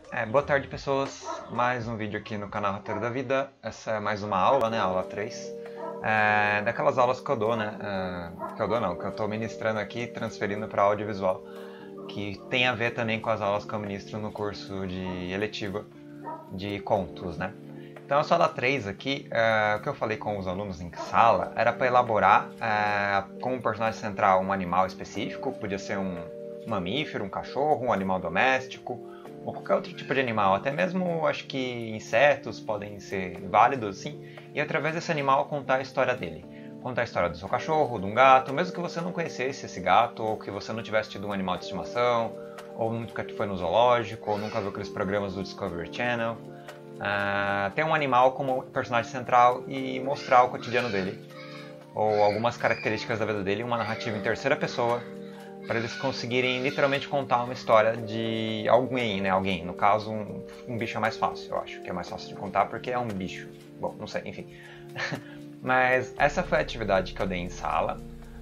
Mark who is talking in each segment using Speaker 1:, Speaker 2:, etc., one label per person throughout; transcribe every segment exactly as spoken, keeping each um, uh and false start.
Speaker 1: É, boa tarde, pessoas. Mais um vídeo aqui no canal Roteiro da Vida. Essa é mais uma aula, né? Aula três. É, daquelas aulas que eu dou, né? É, que eu dou não, que eu estou ministrando aqui, transferindo para audiovisual. Que tem a ver também com as aulas que eu ministro no curso de eletiva de contos, né? Então, essa aula três aqui, é, o que eu falei com os alunos em sala era para elaborar é, como personagem central um animal específico, podia ser um mamífero, um cachorro, um animal doméstico, ou qualquer outro tipo de animal, até mesmo acho que insetos podem ser válidos, sim, e através desse animal contar a história dele. Contar a história do seu cachorro, de um gato, mesmo que você não conhecesse esse gato, ou que você não tivesse tido um animal de estimação, ou nunca foi no zoológico, ou nunca viu aqueles programas do Discovery Channel. Uh, ter um animal como personagem central e mostrar o cotidiano dele, ou algumas características da vida dele, uma narrativa em terceira pessoa, para eles conseguirem literalmente contar uma história de alguém, né? Alguém, no caso, um, um bicho é mais fácil, eu acho que é mais fácil de contar porque é um bicho. Bom, não sei, enfim. Mas essa foi a atividade que eu dei em sala.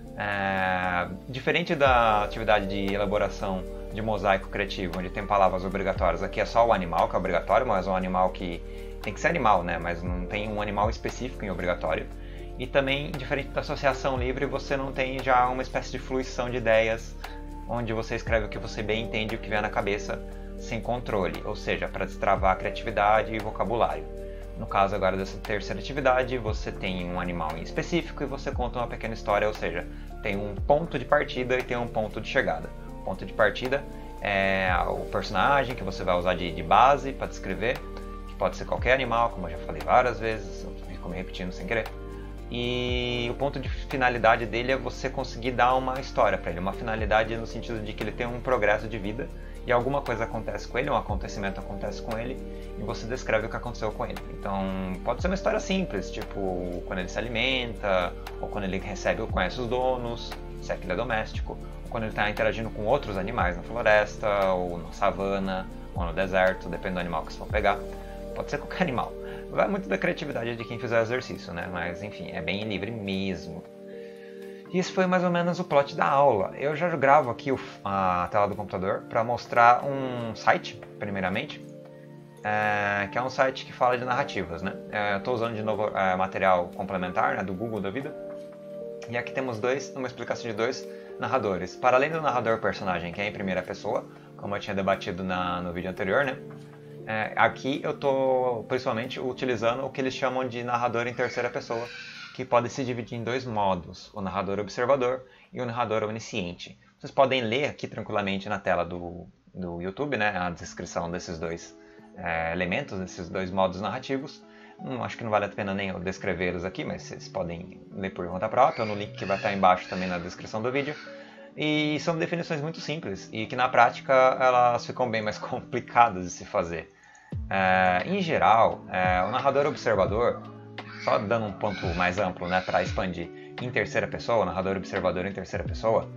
Speaker 1: É, diferente da atividade de elaboração de mosaico criativo, onde tem palavras obrigatórias, aqui é só o animal que é obrigatório, mas é um animal que tem que ser animal, né? Mas não tem um animal específico em obrigatório. E também, diferente da associação livre, você não tem já uma espécie de fluição de ideias, onde você escreve o que você bem entende, o que vem na cabeça, sem controle, ou seja, para destravar a criatividade e vocabulário. No caso agora dessa terceira atividade, você tem um animal em específico e você conta uma pequena história, ou seja, tem um ponto de partida e tem um ponto de chegada. O ponto de partida é o personagem que você vai usar de, de base para descrever, que pode ser qualquer animal, como eu já falei várias vezes, eu fico me repetindo sem querer. E o ponto de finalidade dele é você conseguir dar uma história para ele, uma finalidade no sentido de que ele tem um progresso de vida e alguma coisa acontece com ele, um acontecimento acontece com ele e você descreve o que aconteceu com ele. Então pode ser uma história simples, tipo quando ele se alimenta, ou quando ele recebe ou conhece os donos, se é que ele é doméstico, ou quando ele está interagindo com outros animais na floresta, ou na savana, ou no deserto, depende do animal que você for pegar. Pode ser qualquer animal. Vai muito da criatividade de quem fizer o exercício, né? Mas enfim, é bem livre mesmo. E esse foi mais ou menos o plot da aula. Eu já gravo aqui o, a tela do computador para mostrar um site, primeiramente, é, que é um site que fala de narrativas, né? É, eu estou usando de novo é, material complementar, né, do Google da vida. E aqui temos dois, uma explicação de dois narradores. Para além do narrador personagem, que é em primeira pessoa, como eu tinha debatido na, no vídeo anterior, né? É, aqui eu estou principalmente utilizando o que eles chamam de narrador em terceira pessoa, que pode se dividir em dois modos, o narrador observador e o narrador onisciente. Vocês podem ler aqui tranquilamente na tela do, do YouTube, né, a descrição desses dois é, elementos, desses dois modos narrativos. Hum, acho que não vale a pena nem eu descrevê-los aqui, mas vocês podem ler por conta própria, ou no link que vai estar embaixo também na descrição do vídeo. E são definições muito simples e que na prática elas ficam bem mais complicadas de se fazer. É, em geral, é, o narrador observador, só dando um ponto mais amplo, né, para expandir, em terceira pessoa, o narrador observador em terceira pessoa,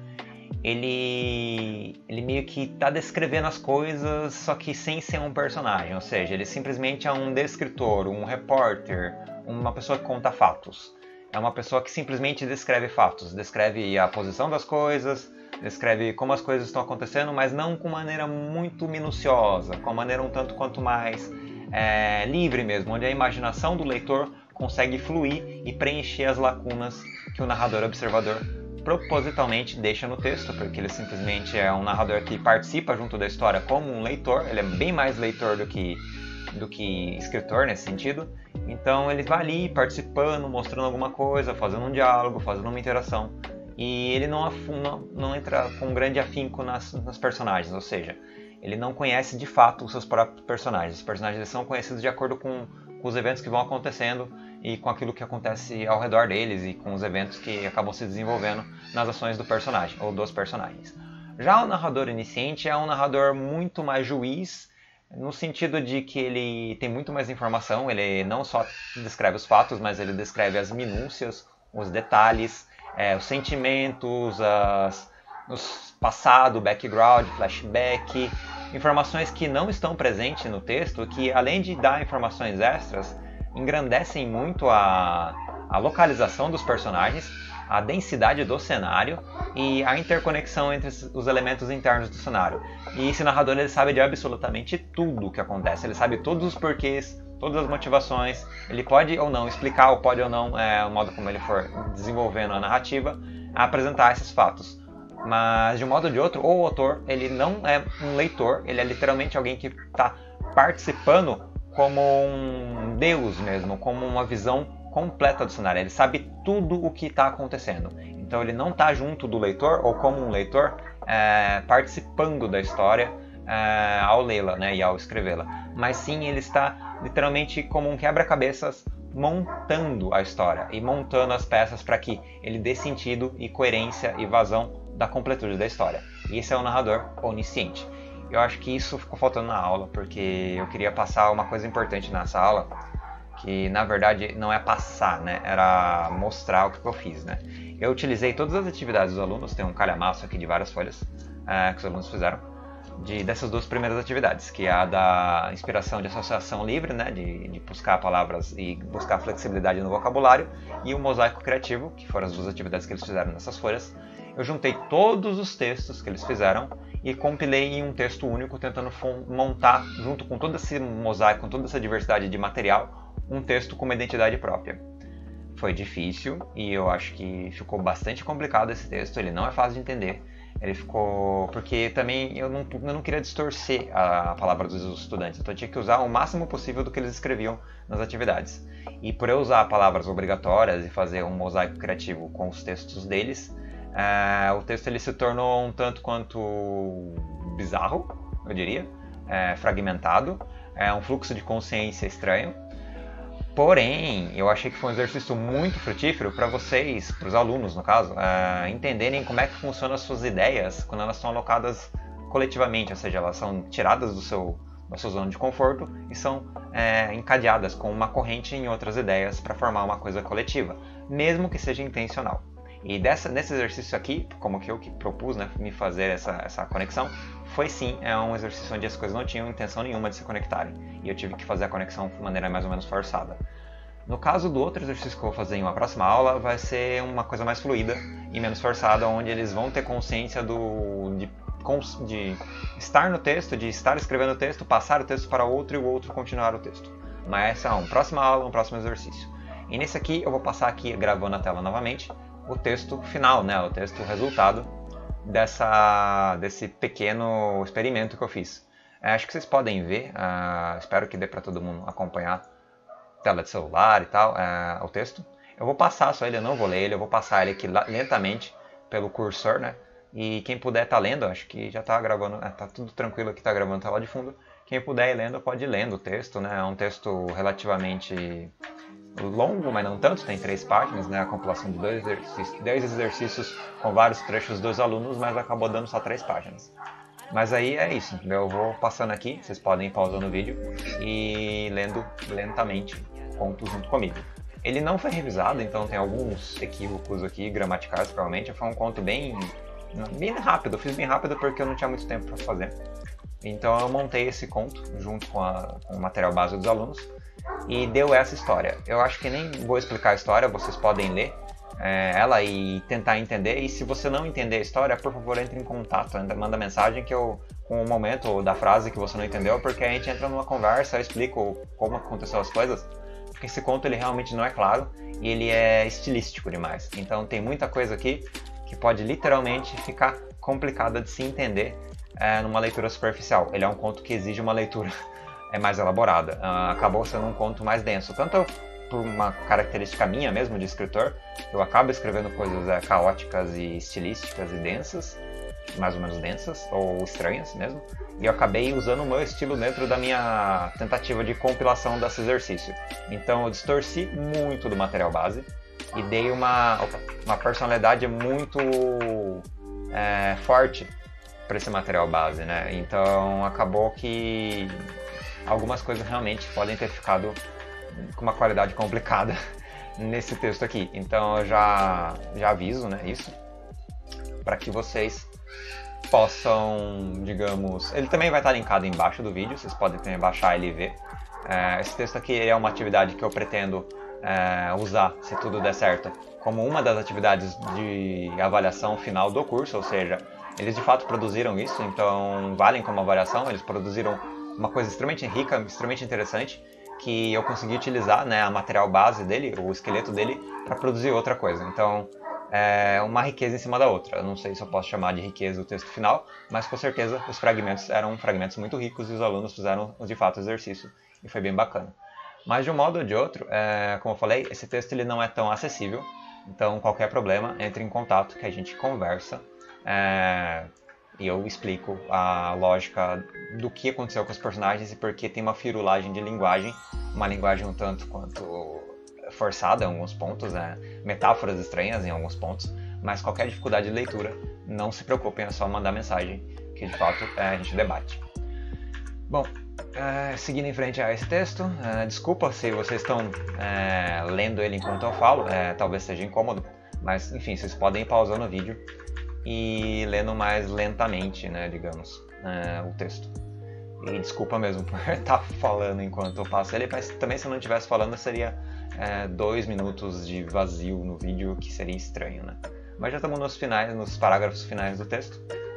Speaker 1: ele, ele meio que está descrevendo as coisas, só que sem ser um personagem, ou seja, ele simplesmente é um descritor, um repórter, uma pessoa que conta fatos. É uma pessoa que simplesmente descreve fatos, descreve a posição das coisas, descreve como as coisas estão acontecendo, mas não com maneira muito minuciosa, com a maneira um tanto quanto mais é, livre mesmo, onde a imaginação do leitor consegue fluir e preencher as lacunas que o narrador observador propositalmente deixa no texto, porque ele simplesmente é um narrador que participa junto da história como um leitor, ele é bem mais leitor do que, do que escritor nesse sentido, então ele vai ali participando, mostrando alguma coisa, fazendo um diálogo, fazendo uma interação. E ele não, não, não entra com grande afinco nas, nas personagens, ou seja, ele não conhece de fato os seus próprios personagens. Os personagens são conhecidos de acordo com, com os eventos que vão acontecendo e com aquilo que acontece ao redor deles e com os eventos que acabam se desenvolvendo nas ações do personagem ou dos personagens. Já o narrador iniciante é um narrador muito mais juiz, no sentido de que ele tem muito mais informação, ele não só descreve os fatos, mas ele descreve as minúcias, os detalhes, É, os sentimentos, as, os passado, background, flashback, informações que não estão presentes no texto, que além de dar informações extras, engrandecem muito a, a localização dos personagens, a densidade do cenário e a interconexão entre os elementos internos do cenário. E esse narrador ele sabe de absolutamente tudo o que acontece, ele sabe todos os porquês, todas as motivações, ele pode ou não explicar, ou pode ou não, é, o modo como ele for desenvolvendo a narrativa, a apresentar esses fatos. Mas de um modo ou de outro, o autor ele não é um leitor, ele é literalmente alguém que está participando como um deus mesmo, como uma visão completa do cenário. Ele sabe tudo o que está acontecendo. Então ele não está junto do leitor ou como um leitor é, participando da história é, ao lê-la, né, e ao escrevê-la. Mas sim, ele está literalmente como um quebra-cabeças montando a história e montando as peças para que ele dê sentido e coerência e vazão da completude da história. E esse é o narrador onisciente. Eu acho que isso ficou faltando na aula, porque eu queria passar uma coisa importante nessa aula, que na verdade não é passar, né? Era mostrar o que eu fiz, né? Eu utilizei todas as atividades dos alunos, tem um calhamaço aqui de várias folhas é, que os alunos fizeram, de, dessas duas primeiras atividades, que é a da inspiração de associação livre, né? De, de buscar palavras e buscar flexibilidade no vocabulário, e o mosaico criativo, que foram as duas atividades que eles fizeram nessas folhas. Eu juntei todos os textos que eles fizeram e compilei em um texto único, tentando montar, junto com todo esse mosaico, com toda essa diversidade de material, um texto com uma identidade própria. Foi difícil e eu acho que ficou bastante complicado esse texto, ele não é fácil de entender. Ele ficou... porque também eu não, eu não queria distorcer a palavra dos estudantes, então eu tinha que usar o máximo possível do que eles escreviam nas atividades. E por eu usar palavras obrigatórias e fazer um mosaico criativo com os textos deles, é, o texto ele se tornou um tanto quanto bizarro, eu diria, é, fragmentado, é um fluxo de consciência estranho. Porém, eu achei que foi um exercício muito frutífero para vocês, para os alunos no caso, uh, entenderem como é que funcionam as suas ideias quando elas são alocadas coletivamente, ou seja, elas são tiradas do seu, da sua zona de conforto e são é, encadeadas com uma corrente em outras ideias para formar uma coisa coletiva, mesmo que seja intencional. E dessa, nesse exercício aqui, como que eu que propus, né, me fazer essa, essa conexão, foi sim é um exercício onde as coisas não tinham intenção nenhuma de se conectarem. E eu tive que fazer a conexão de maneira mais ou menos forçada. No caso do outro exercício que eu vou fazer em uma próxima aula, vai ser uma coisa mais fluida e menos forçada, onde eles vão ter consciência do, de, de estar no texto, de estar escrevendo o texto, passar o texto para outro e o outro continuar o texto. Mas essa é uma próxima aula, um próximo exercício. E nesse aqui eu vou passar aqui, gravando a tela novamente, o texto final, né, o texto resultado dessa, desse pequeno experimento que eu fiz. É, acho que vocês podem ver, uh, espero que dê para todo mundo acompanhar, tela de celular e tal, uh, o texto. Eu vou passar só ele, eu não vou ler ele, eu vou passar ele aqui lentamente pelo cursor, né? E quem puder estar tá lendo, acho que já está gravando, é, tá tudo tranquilo aqui, está gravando a tela de fundo. Quem puder ir lendo, pode ir lendo o texto, né? É um texto relativamente longo, mas não tanto, tem três páginas, né? A compilação de dois exercícios, dez exercícios com vários trechos dos alunos, mas acabou dando só três páginas. Mas aí é isso, eu vou passando aqui, vocês podem ir pausando o vídeo e lendo lentamente, conto junto comigo. Ele não foi revisado, então tem alguns equívocos aqui, gramaticais provavelmente, foi um conto bem, bem rápido, eu fiz bem rápido porque eu não tinha muito tempo para fazer. Então eu montei esse conto junto com, a, com o material base dos alunos e deu essa história. Eu acho que nem vou explicar a história, vocês podem ler é, ela e tentar entender. E se você não entender a história, por favor, entre em contato, manda mensagem que eu, com o momento da frase que você não entendeu, porque a gente entra numa conversa, eu explico como aconteceu as coisas. Porque esse conto ele realmente não é claro e ele é estilístico demais. Então tem muita coisa aqui que pode literalmente ficar complicada de se entender é, numa leitura superficial. Ele é um conto que exige uma leitura é mais elaborada. Uh, acabou sendo um conto mais denso, tanto por uma característica minha mesmo de escritor, eu acabo escrevendo coisas é, caóticas e estilísticas e densas, mais ou menos densas, ou estranhas mesmo, e eu acabei usando o meu estilo dentro da minha tentativa de compilação desse exercício. Então eu distorci muito do material base e dei uma, uma personalidade muito é, forte para esse material base, né? Então acabou que algumas coisas realmente podem ter ficado com uma qualidade complicada nesse texto aqui. Então eu já, já aviso, né, isso, para que vocês possam, digamos... Ele também vai estar linkado embaixo do vídeo, vocês podem também baixar ele e ver. É, esse texto aqui é uma atividade que eu pretendo é, usar, se tudo der certo, como uma das atividades de avaliação final do curso, ou seja, eles de fato produziram isso, então valem como avaliação, eles produziram uma coisa extremamente rica, extremamente interessante, que eu consegui utilizar, né, a material base dele, o esqueleto dele, para produzir outra coisa. Então, é uma riqueza em cima da outra. Eu não sei se eu posso chamar de riqueza o texto final, mas com certeza os fragmentos eram fragmentos muito ricos e os alunos fizeram de fato o exercício e foi bem bacana. Mas de um modo ou de outro, é, como eu falei, esse texto ele não é tão acessível, então qualquer problema, entre em contato que a gente conversa é, e eu explico a lógica do que aconteceu com os personagens e por que tem uma firulagem de linguagem, uma linguagem um tanto quanto forçada em alguns pontos, né? Metáforas estranhas em alguns pontos, mas qualquer dificuldade de leitura, não se preocupem, é só mandar mensagem que de fato é, a gente debate. Bom, é, seguindo em frente a esse texto, é, desculpa se vocês estão é, lendo ele enquanto eu falo, é, talvez seja incômodo, mas enfim, vocês podem ir pausando o vídeo e lendo mais lentamente, né, digamos, é, o texto. E desculpa mesmo por estar falando enquanto eu passo ele, mas também se eu não estivesse falando seria é, dois minutos de vazio no vídeo, que seria estranho, né? Mas já estamos nos finais, nos parágrafos finais do texto.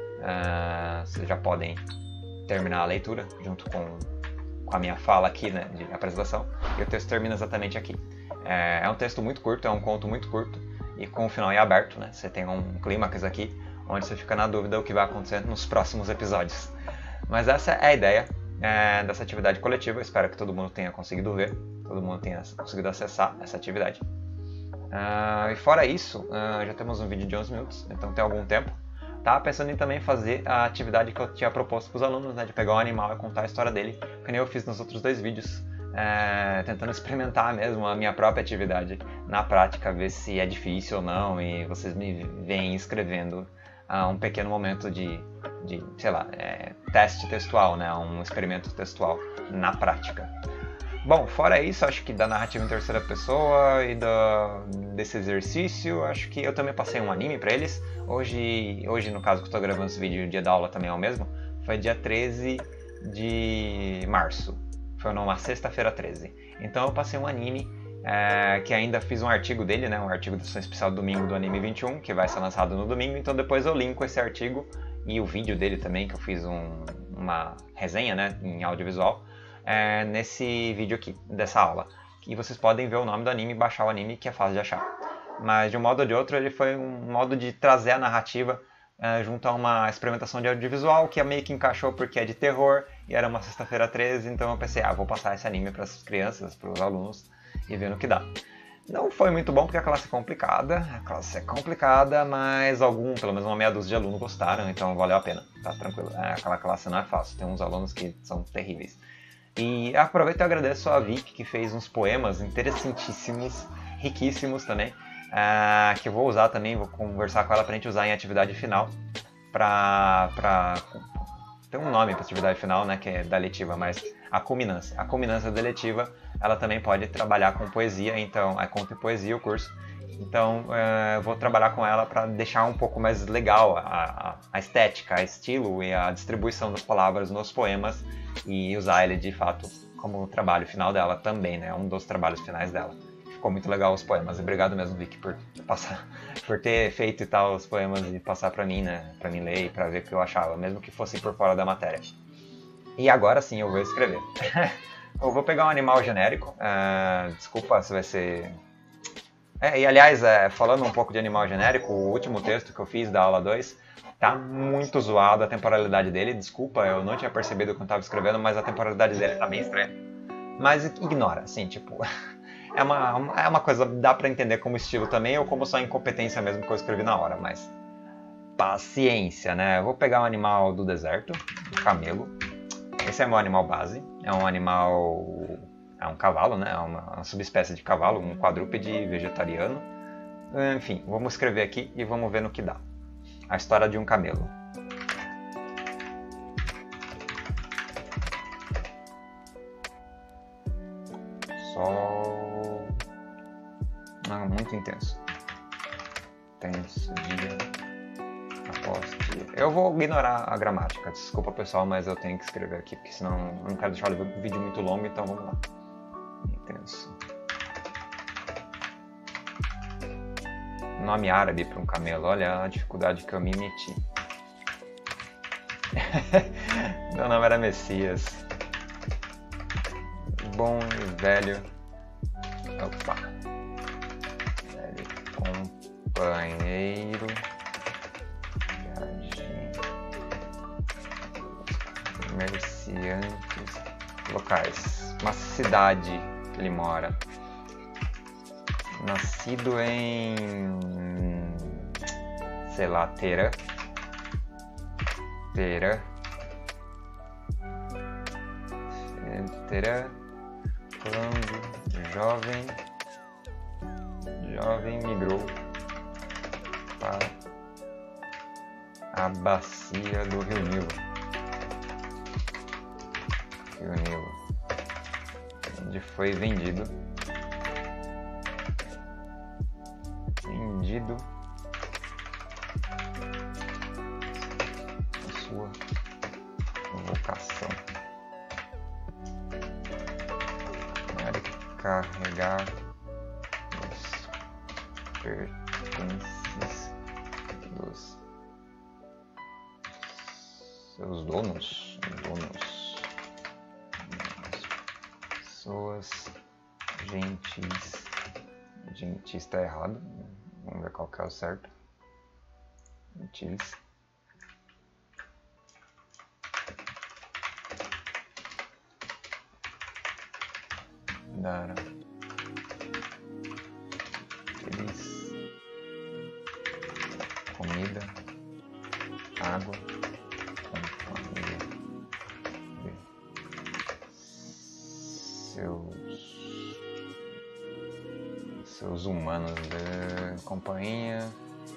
Speaker 1: É, vocês já podem terminar a leitura junto com, com a minha fala aqui, né, de apresentação. E o texto termina exatamente aqui. É, é um texto muito curto, é um conto muito curto e com o final em aberto, né? Você tem um clímax aqui, onde você fica na dúvida do que vai acontecer nos próximos episódios. Mas essa é a ideia é, dessa atividade coletiva. Eu espero que todo mundo tenha conseguido ver, todo mundo tenha conseguido acessar essa atividade. Uh, e fora isso, uh, já temos um vídeo de onze minutos, então tem algum tempo. Tava pensando em também fazer a atividade que eu tinha proposto para os alunos, né, de pegar um animal e contar a história dele, que nem eu fiz nos outros dois vídeos, é, tentando experimentar mesmo a minha própria atividade na prática, ver se é difícil ou não, e vocês me veem escrevendo uh, um pequeno momento de, de sei lá, é, teste textual, né, um experimento textual na prática. Bom, fora isso, acho que da narrativa em terceira pessoa e da, desse exercício, acho que eu também passei um anime pra eles. Hoje, hoje no caso que eu tô gravando esse vídeo, o dia da aula também é o mesmo, foi dia treze de março, foi numa sexta-feira treze. Então eu passei um anime, é, que ainda fiz um artigo dele, né, um artigo da edição especial do domingo do Anime vinte e um, que vai ser lançado no domingo, então depois eu linko esse artigo e o vídeo dele também, que eu fiz um, uma resenha, né, em audiovisual, É, nesse vídeo aqui, dessa aula. E vocês podem ver o nome do anime e baixar o anime, que é fácil de achar. Mas de um modo ou de outro, ele foi um modo de trazer a narrativa é, junto a uma experimentação de audiovisual, que meio que encaixou porque é de terror, e era uma sexta-feira treze, então eu pensei, ah, vou passar esse anime para as crianças, para os alunos, e ver no que dá. Não foi muito bom porque a classe é complicada, a classe é complicada, mas algum, pelo menos uma meia dúzia de alunos gostaram, então valeu a pena, tá tranquilo. É, aquela classe não é fácil, tem uns alunos que são terríveis. E aproveito e agradeço a Vic, que fez uns poemas interessantíssimos, riquíssimos também, uh, que eu vou usar também, vou conversar com ela para a gente usar em atividade final, para pra... tem um nome para atividade final, né, que é da letiva, mas a culminância. A culminância da letiva, ela também pode trabalhar com poesia, então é conto e poesia o curso. Então uh, eu vou trabalhar com ela para deixar um pouco mais legal a, a, a estética, o estilo e a distribuição das palavras nos poemas, e usar ele de fato como trabalho final dela também, né? Um dos trabalhos finais dela. Ficou muito legal os poemas. Obrigado mesmo, Vicky, por passar, por ter feito e tal os poemas e passar para mim, né? Para mim ler e para ver o que eu achava, mesmo que fosse por fora da matéria. E agora sim eu vou escrever. Eu vou pegar um animal genérico. Uh, desculpa se vai ser... É, e aliás, é, falando um pouco de animal genérico, o último texto que eu fiz da aula dois tá muito zoado a temporalidade dele. Desculpa, eu não tinha percebido quando estava escrevendo, mas a temporalidade dele tá bem estranha. Mas ignora, assim, tipo... É uma, é uma coisa, dá pra entender como estilo também, ou como só incompetência mesmo que eu escrevi na hora, mas... Paciência, né? Eu vou pegar um animal do deserto, o camelo. Esse é meu animal base. É um animal... É um cavalo, né? É uma, uma subespécie de cavalo, um quadrúpede vegetariano. Enfim, vamos escrever aqui e vamos ver no que dá. A história de um camelo. Sol... Ah, muito intenso. Tenso dia após dia. Eu vou ignorar a gramática. Desculpa, pessoal, mas eu tenho que escrever aqui, porque senão eu não quero deixar o vídeo muito longo, então vamos lá. Intenso. nome árabe para um camelo. Olha a dificuldade que eu me meti. Meu nome era Messias. Bom e velho. Opa. Velho companheiro. Viagem. Comerciantes locais. Uma cidade que ele mora. Nascido em, sei lá, Teherã. Teherã. Teherã. Quando jovem, jovem migrou para a bacia do Rio Nilo. Rio Nilo. Onde foi vendido. Vendido a sua vocação. Para carregar os pertences dos seus donos, donos, pessoas gentis. Gentis está errado. Vamos ver qual que é o certo. Gentis. Dar. Feliz. Comida. Água. Companhia. Seus. Seus humanos de companhia.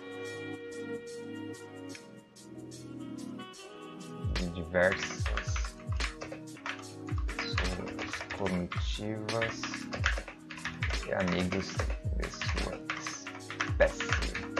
Speaker 1: De diversas suas comitivas e amigos de sua espécie.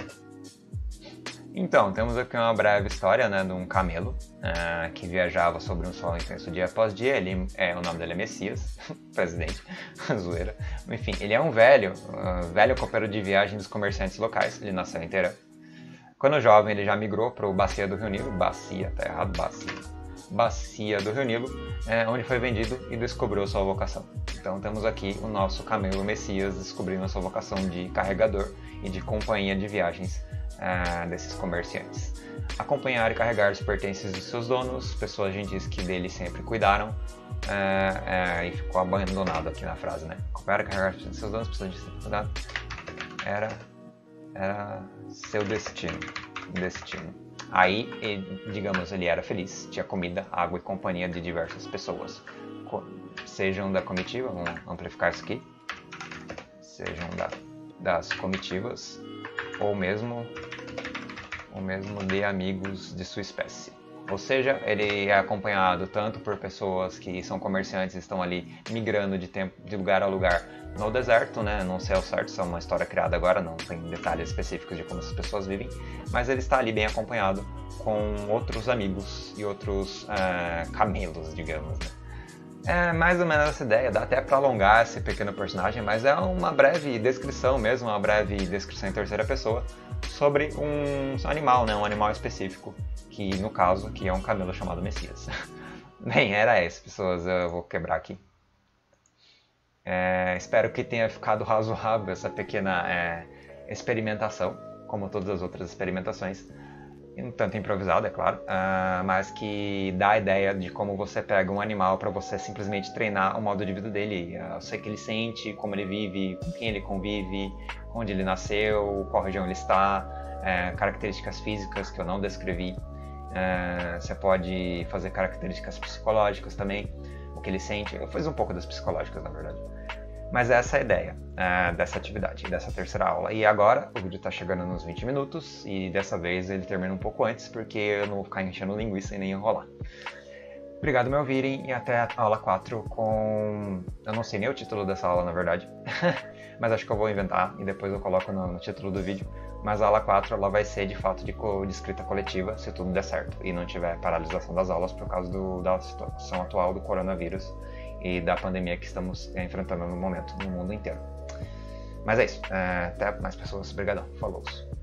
Speaker 1: Então, temos aqui uma breve história, né, de um camelo uh, que viajava sobre um sol intenso dia após dia. Ele, é, o nome dele é Messias, presidente, zoeira. Enfim, ele é um velho, uh, velho copeiro de viagem dos comerciantes locais. Ele nasceu em Teherã. Quando jovem, ele já migrou para o Bacia do Rio Nilo. Bacia, tá errado, Bacia. Bacia do Rio Nilo, é, onde foi vendido e descobriu sua vocação. Então temos aqui o nosso camelo Messias descobrindo a sua vocação de carregador e de companhia de viagens é, desses comerciantes. Acompanhar e carregar os pertences de seus donos, pessoas gentis que dele sempre cuidaram, é, é, e ficou abandonado aqui na frase, né? Acompanhar e carregar os pertences de seus donos, pessoas gentis que sempre cuidaram, era, era seu destino, destino. Aí, ele, digamos, ele era feliz, tinha comida, água e companhia de diversas pessoas, sejam da comitiva, vamos amplificar isso aqui, sejam da, das comitivas, ou mesmo, ou mesmo de amigos de sua espécie. Ou seja, ele é acompanhado tanto por pessoas que são comerciantes e estão ali migrando de, tempo, de lugar a lugar no deserto, né? Não sei ao certo, isso é uma história criada agora, não tem detalhes específicos de como essas pessoas vivem, mas ele está ali bem acompanhado com outros amigos e outros é, camelos, digamos, né? É mais ou menos essa ideia, dá até para alongar esse pequeno personagem, mas é uma breve descrição mesmo, uma breve descrição em terceira pessoa sobre um animal, né? Um animal específico, que no caso que é um camelo chamado Messias. Bem, era isso, pessoas, eu vou quebrar aqui. É, espero que tenha ficado razoável essa pequena é, experimentação, como todas as outras experimentações. Um tanto improvisado, é claro, uh, mas que dá a ideia de como você pega um animal para você simplesmente treinar o modo de vida dele. Uh, eu sei que ele sente, como ele vive, com quem ele convive, onde ele nasceu, qual região ele está, uh, características físicas que eu não descrevi. Uh, você pode fazer características psicológicas também, o que ele sente. Eu fiz um pouco das psicológicas, na verdade. Mas essa é a ideia uh, dessa atividade, dessa terceira aula. E agora o vídeo está chegando nos vinte minutos e dessa vez ele termina um pouco antes porque eu não vou ficar enchendo linguiça e nem enrolar. Obrigado por me ouvirem e até a aula quatro com... Eu não sei nem o título dessa aula, na verdade, mas acho que eu vou inventar e depois eu coloco no, no título do vídeo. Mas a aula quatro ela vai ser de fato de, co... de escrita coletiva, se tudo der certo e não tiver paralisação das aulas por causa do, da situação atual do coronavírus e da pandemia que estamos enfrentando no momento no mundo inteiro. Mas é isso. É, até mais pessoas. Obrigadão. Falou.